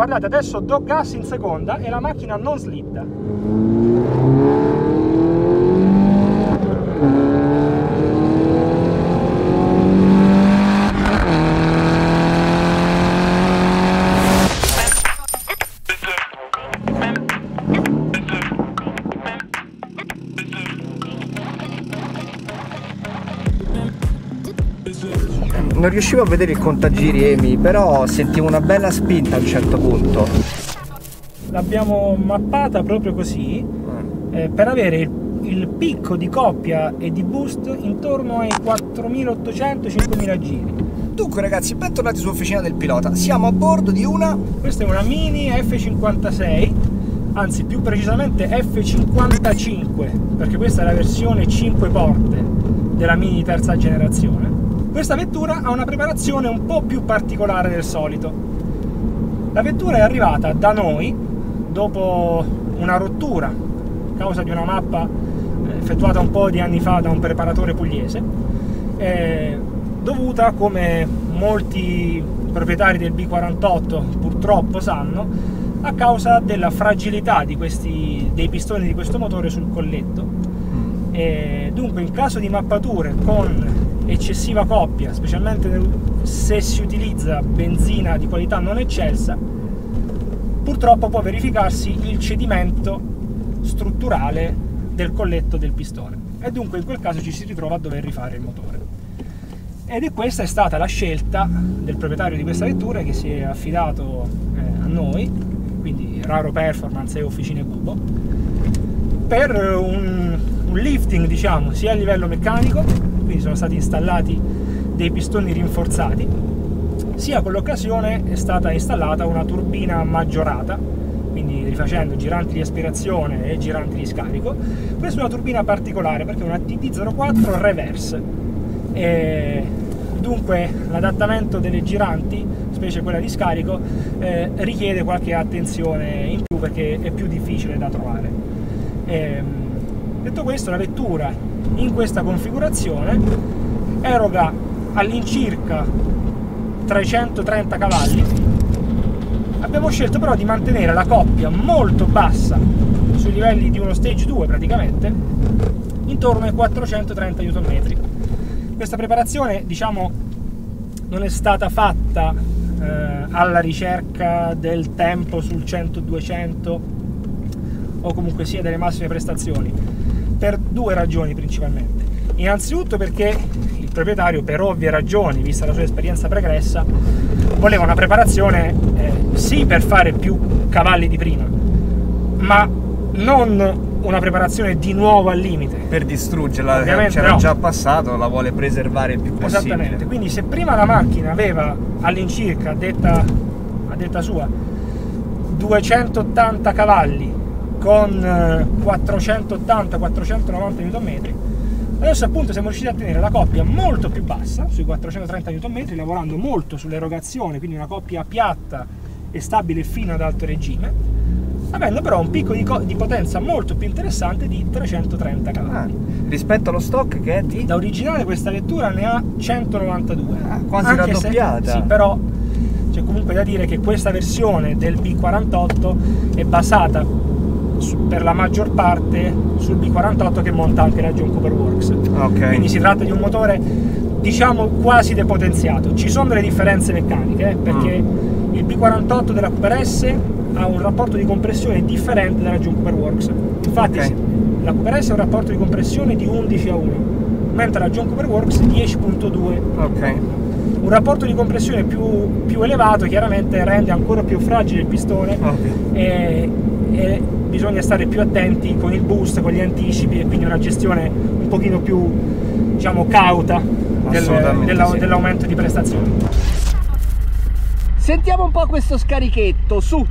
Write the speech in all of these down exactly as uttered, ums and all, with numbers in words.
guardate, adesso do gas in seconda e la macchina non slidda. Non riuscivo a vedere il contagiri, Emi, però sentivo una bella spinta a un certo punto. L'abbiamo mappata proprio così, eh, per avere il, il picco di coppia e di boost intorno ai quattromilaottocento cinquemila giri. Dunque ragazzi, bentornati su Officina del Pilota. Siamo a bordo di una... Questa è una Mini F cinquantasei, anzi più precisamente F cinquantacinque, perché questa è la versione cinque porte della Mini di terza generazione. Questa vettura ha una preparazione un po' più particolare del solito. La vettura è arrivata da noi dopo una rottura a causa di una mappa effettuata un po' di anni fa da un preparatore pugliese, eh, dovuta, come molti proprietari del B quarantotto purtroppo sanno, a causa della fragilità di questi, dei pistoni di questo motore sul colletto. E dunque, in caso di mappature con eccessiva coppia, specialmente se si utilizza benzina di qualità non eccelsa, purtroppo può verificarsi il cedimento strutturale del colletto del pistone e dunque in quel caso ci si ritrova a dover rifare il motore. Ed è questa è stata la scelta del proprietario di questa vettura, che si è affidato eh, a noi, quindi Raro Performance e Officine Cubo, per un, un lifting, diciamo, sia a livello meccanico, quindi sono stati installati dei pistoni rinforzati, sia con l'occasione è stata installata una turbina maggiorata, quindi rifacendo giranti di aspirazione e giranti di scarico. Questa è una turbina particolare perché è una T D zero quattro reverse, e dunque l'adattamento delle giranti, specie quella di scarico, eh, richiede qualche attenzione in più perché è più difficile da trovare. E, detto questo, la vettura in questa configurazione eroga all'incirca trecentotrenta cavalli. Abbiamo scelto però di mantenere la coppia molto bassa, sui livelli di uno stage due praticamente, intorno ai quattrocentotrenta newton metri. Questa preparazione, diciamo, non è stata fatta eh, alla ricerca del tempo sul cento duecento o comunque sia delle massime prestazioni, per due ragioni principalmente. Innanzitutto perché il proprietario, per ovvie ragioni, vista la sua esperienza pregressa, voleva una preparazione eh, sì per fare più cavalli di prima, ma non una preparazione di nuovo al limite. Per distruggerla, ovviamente c'era no. già passato, la vuole preservare il più possibile. Esattamente, quindi se prima la macchina aveva all'incirca, a detta, a detta sua, duecentottanta cavalli con quattrocentottanta quattrocentonovanta newton metri, adesso appunto siamo riusciti a tenere la coppia molto più bassa, sui quattrocentotrenta newton metri, lavorando molto sull'erogazione, quindi una coppia piatta e stabile fino ad alto regime, avendo però un picco di, di potenza molto più interessante di trecentotrenta cavalli. Ah, rispetto allo stock che è di... Da originale questa vettura ne ha centonovantadue. Ah, quasi raddoppiata. Sì, però c'è comunque da dire che questa versione del B quarantotto è basata per la maggior parte sul B quarantotto che monta anche la John Cooper Works. Okay. Quindi si tratta di un motore, diciamo, quasi depotenziato. Ci sono delle differenze meccaniche, eh, perché mm. il B quarantotto della Cooper S ha un rapporto di compressione differente dalla John Cooper Works. Infatti okay. la Cooper S ha un rapporto di compressione di undici a uno, mentre la John Cooper Works dieci virgola due. Okay. Un rapporto di compressione più, più elevato chiaramente rende ancora più fragile il pistone, okay. e, e bisogna stare più attenti con il boost, con gli anticipi, e quindi una gestione un pochino più, diciamo, cauta del, della, sì. dell'aumento di prestazioni. Sentiamo un po' questo scarichetto, su!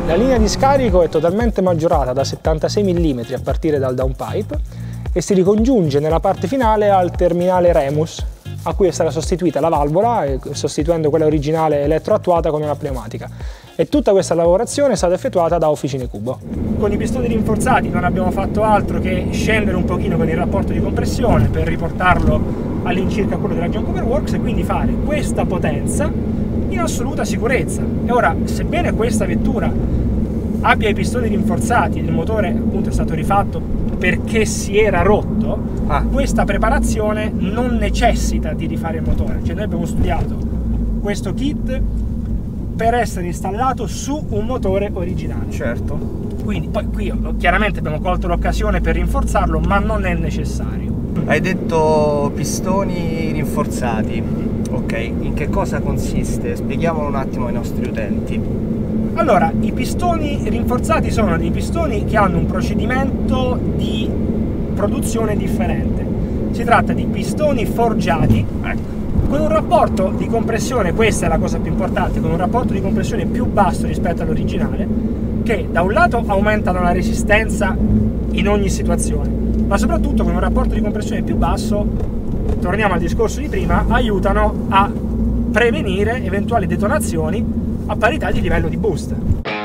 La linea di scarico è totalmente maggiorata da settantasei millimetri a partire dal downpipe e si ricongiunge nella parte finale al terminale Remus, a cui è stata sostituita la valvola, sostituendo quella originale elettroattuata con una pneumatica. E tutta questa lavorazione è stata effettuata da Officine Cubo. Con i pistoni rinforzati non abbiamo fatto altro che scendere un pochino con il rapporto di compressione per riportarlo all'incirca quello della John Cooper Works e quindi fare questa potenza in assoluta sicurezza. E ora, sebbene questa vettura abbia i pistoni rinforzati e il motore appunto è stato rifatto perché si era rotto, ah. questa preparazione non necessita di rifare il motore. Cioè noi abbiamo studiato questo kit per essere installato su un motore originale. Certo. Quindi poi qui chiaramente abbiamo colto l'occasione per rinforzarlo, ma non è necessario. Hai detto pistoni rinforzati. Ok, in che cosa consiste? Spieghiamolo un attimo ai nostri utenti. Allora, i pistoni rinforzati sono dei pistoni che hanno un procedimento di produzione differente. Si tratta di pistoni forgiati, ecco, con un rapporto di compressione, questa è la cosa più importante, con un rapporto di compressione più basso rispetto all'originale, che da un lato aumentano la resistenza in ogni situazione, ma soprattutto con un rapporto di compressione più basso, torniamo al discorso di prima, aiutano a prevenire eventuali detonazioni a parità di livello di boost.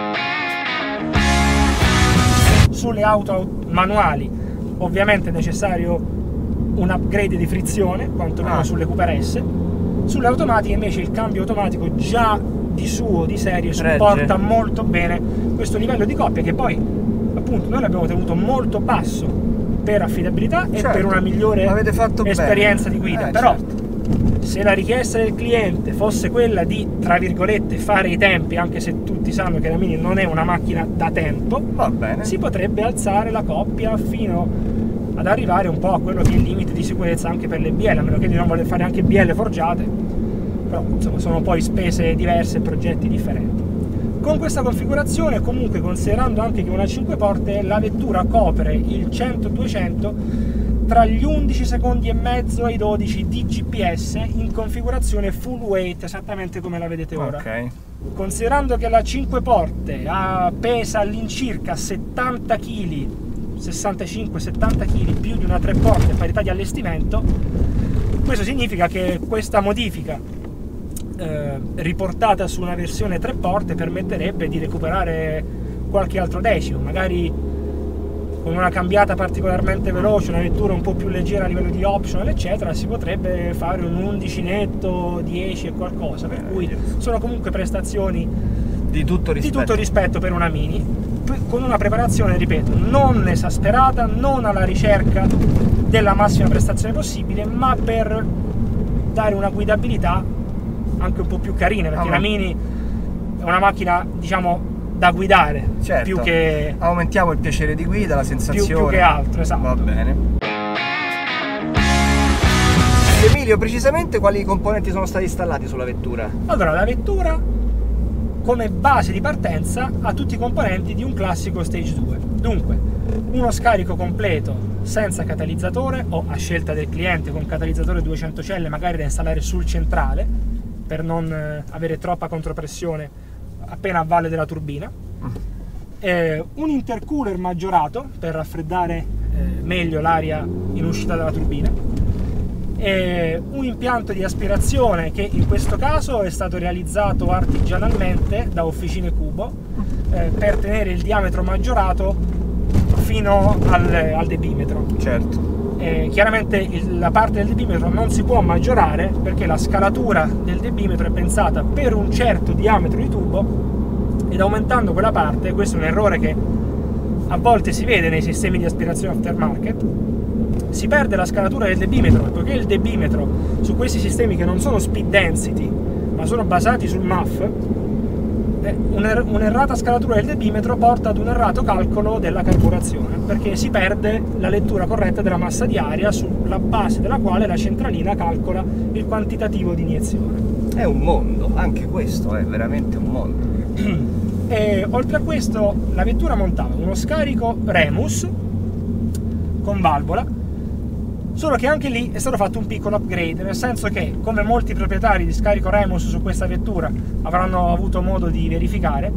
Sulle auto manuali ovviamente è necessario un upgrade di frizione, quantomeno ah. sulle Cooper S. Sulle automatiche invece il cambio automatico già di suo, di serie, supporta molto bene questo livello di coppia, che poi appunto noi l'abbiamo tenuto molto basso per affidabilità e certo, per una migliore esperienza bene. di guida. Eh, Però certo. se la richiesta del cliente fosse quella di, tra virgolette, fare i tempi, anche se tutti sanno che la Mini non è una macchina da tempo, va bene, si potrebbe alzare la coppia fino ad arrivare un po' a quello che è il limite di sicurezza anche per le B L, a meno che di non voler fare anche B L forgiate, però insomma sono poi spese diverse e progetti differenti. Con questa configurazione, comunque, considerando anche che una cinque porte, la vettura copre il cento duecento tra gli undici secondi e mezzo e i dodici di G P S in configurazione full weight, esattamente come la vedete ora. Okay. Considerando che la cinque porte ha, pesa all'incirca settanta chili, sessantacinque settanta chili più di una tre porte a parità di allestimento, questo significa che questa modifica eh, riportata su una versione tre porte permetterebbe di recuperare qualche altro decimo, magari con una cambiata particolarmente veloce, una vettura un po' più leggera a livello di optional eccetera, si potrebbe fare un undici netto, dieci e qualcosa, per cui sono comunque prestazioni di tutto rispetto, di tutto rispetto per una Mini, con una preparazione, ripeto, non esasperata, non alla ricerca della massima prestazione possibile, ma per dare una guidabilità anche un po' più carina, perché ah, la Mini è una macchina, diciamo, da guidare, certo, più che aumentiamo il piacere di guida, la sensazione, più, più che altro, esatto. Va bene. Emilio, precisamente quali componenti sono stati installati sulla vettura? Allora, la vettura come base di partenza ha tutti i componenti di un classico Stage due. Dunque, uno scarico completo senza catalizzatore o a scelta del cliente con catalizzatore duecento celle, magari da installare sul centrale per non avere troppa contropressione appena a valle della turbina. Eh, un intercooler maggiorato per raffreddare eh, meglio l'aria in uscita dalla turbina. E un impianto di aspirazione che in questo caso è stato realizzato artigianalmente da Officine Cubo eh, per tenere il diametro maggiorato fino al, al debimetro. Certo. Eh, chiaramente il, la parte del debimetro non si può maggiorare perché la scalatura del debimetro è pensata per un certo diametro di tubo, ed aumentando quella parte, questo è un errore che a volte si vede nei sistemi di aspirazione aftermarket, si perde la scalatura del debimetro, poiché il debimetro su questi sistemi che non sono speed density ma sono basati sul M A F, un'errata scalatura del debimetro porta ad un errato calcolo della carburazione, perché si perde la lettura corretta della massa di aria sulla base della quale la centralina calcola il quantitativo di iniezione. È un mondo, anche questo è veramente un mondo. E oltre a questo la vettura montava uno scarico Remus con valvola, solo che anche lì è stato fatto un piccolo upgrade, nel senso che, come molti proprietari di scarico Remus su questa vettura avranno avuto modo di verificare,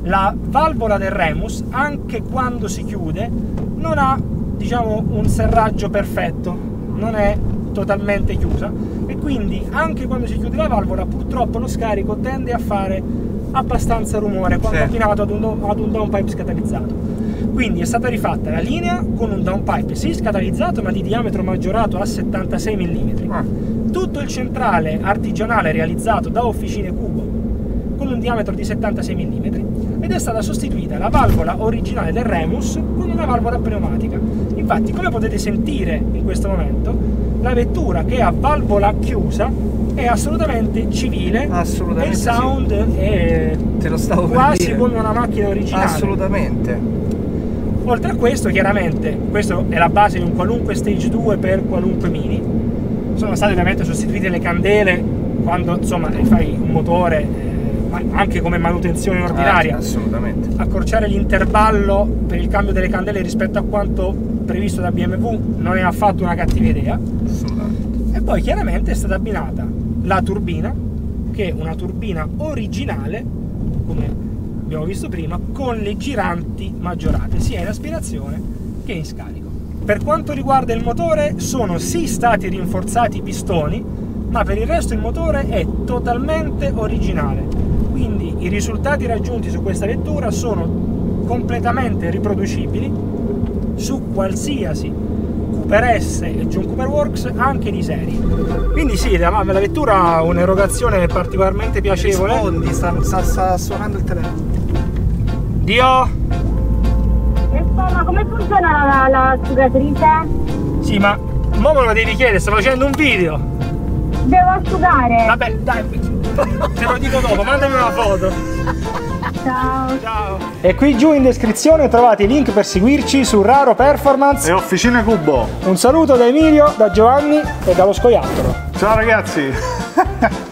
La valvola del Remus, anche quando si chiude, non ha, diciamo, un serraggio perfetto, non è totalmente chiusa, e quindi anche quando si chiude la valvola purtroppo lo scarico tende a fare abbastanza rumore quando sì. abbinato ad un, ad un downpipe scatalizzato. Quindi è stata rifatta la linea con un downpipe sì scatalizzato ma di diametro maggiorato a settantasei millimetri. Ah. Tutto il centrale artigianale realizzato da Officine Cubo con un diametro di settantasei millimetri, ed è stata sostituita la valvola originale del Remus con una valvola pneumatica. Infatti, come potete sentire in questo momento, la vettura che ha valvola chiusa è assolutamente civile, assolutamente, e il sound sì. è Te lo stavo quasi per dire. come una macchina originale. Assolutamente. Oltre a questo, chiaramente, questo è la base di un qualunque Stage due per qualunque Mini. Sono state ovviamente sostituite le candele quando, insomma, fai un motore, eh, anche come manutenzione ordinaria. Ah, assolutamente. Accorciare l'intervallo per il cambio delle candele rispetto a quanto previsto da B M W non è affatto una cattiva idea. Assolutamente. E poi chiaramente è stata abbinata la turbina, che è una turbina originale, come abbiamo visto prima, con le giranti maggiorate sia in aspirazione che in scarico. Per quanto riguarda il motore, sono sì stati rinforzati i pistoni, ma per il resto il motore è totalmente originale, quindi i risultati raggiunti su questa vettura sono completamente riproducibili su qualsiasi Cooper S e John Cooper Works, anche di serie. Quindi sì, la, la vettura ha un'erogazione particolarmente piacevole. Rispondi, sta, sta, sta suonando il telefono. Dio! Ma come funziona la, la asciugatrice? Sì, ma mo me lo devi chiedere, sto facendo un video. Devo asciugare. Vabbè, dai, te lo dico dopo, mandami una foto. Ciao. Ciao. E qui giù in descrizione trovate i link per seguirci su Raro Performance e Officine Cubo. Un saluto da Emilio, da Giovanni e dallo scoiattolo. Ciao ragazzi.